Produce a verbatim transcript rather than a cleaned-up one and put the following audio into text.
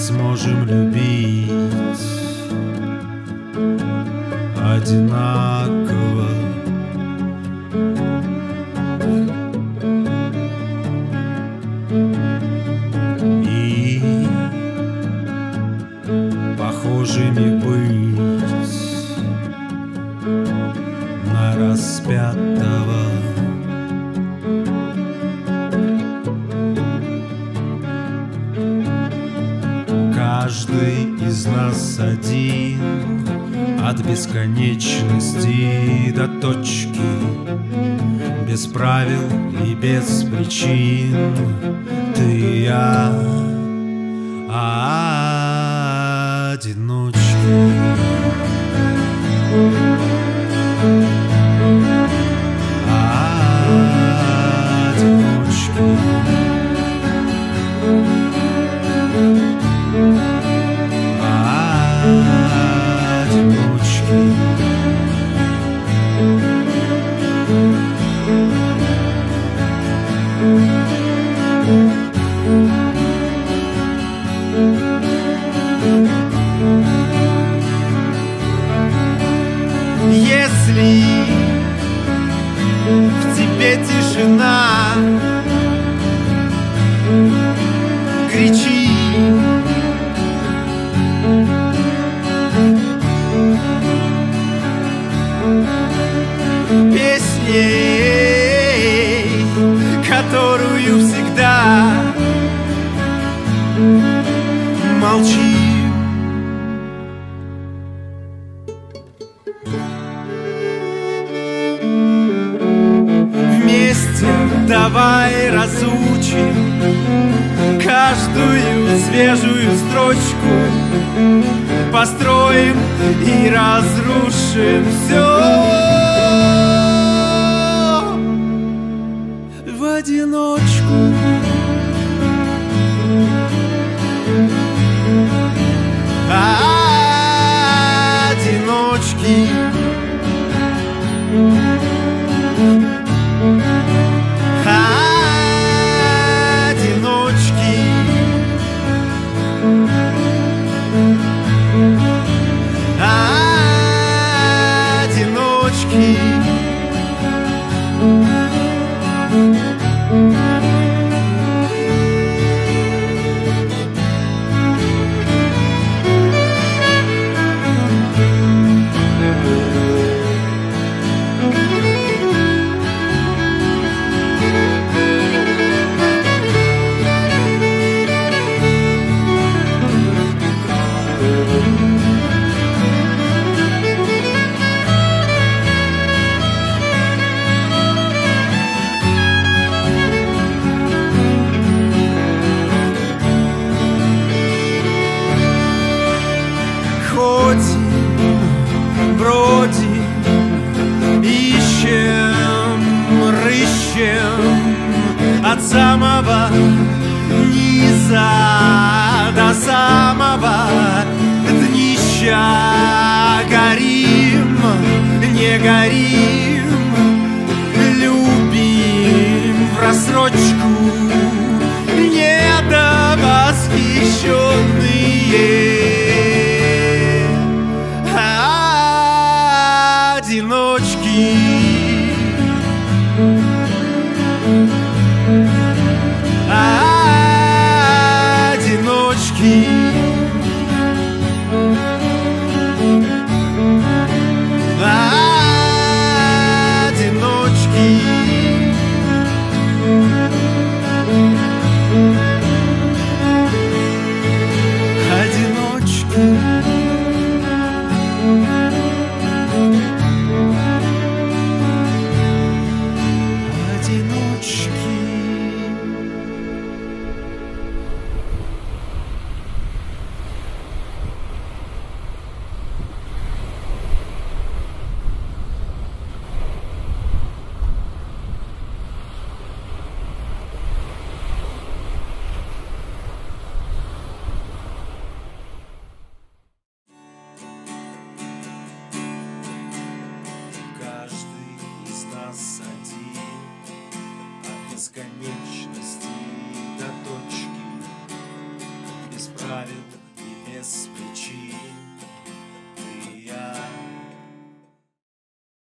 сможем любить одинаково. И похожими быть на распятого. Каждый из нас один, от бесконечности до точки, без правил и без причин. Ты и я, а одиночки. Если в тебе тишина, кричи. Песней, которую всегда молчи. Вместе давай разучим каждую свежую строчку, построим и разрушим все в одиночку. Одиночки. Одиночки. Одиночки. Бродим, ищем, рыщем от самого низа до самого днища. Горим, не горим.